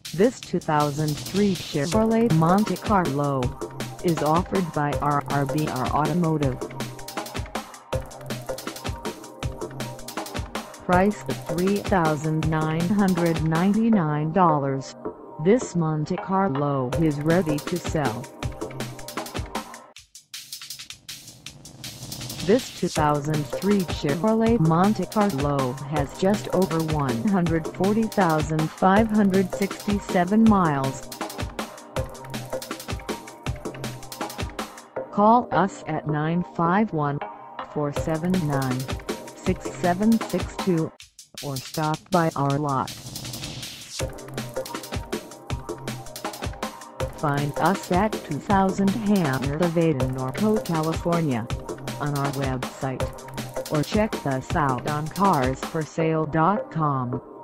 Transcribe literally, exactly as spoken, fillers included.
This two thousand three Chevrolet Monte Carlo is offered by R R B R Automotive. Price at three thousand nine hundred ninety-nine dollars. This Monte Carlo is ready to sell. This two thousand three Chevrolet Monte Carlo has just over one hundred forty thousand five hundred sixty-seven miles. Call us at nine five one, four seven nine, six seven six two or stop by our lot. Find us at two thousand Hamner Ave in NORCO, California, on our website, or check us out on cars for sale dot com.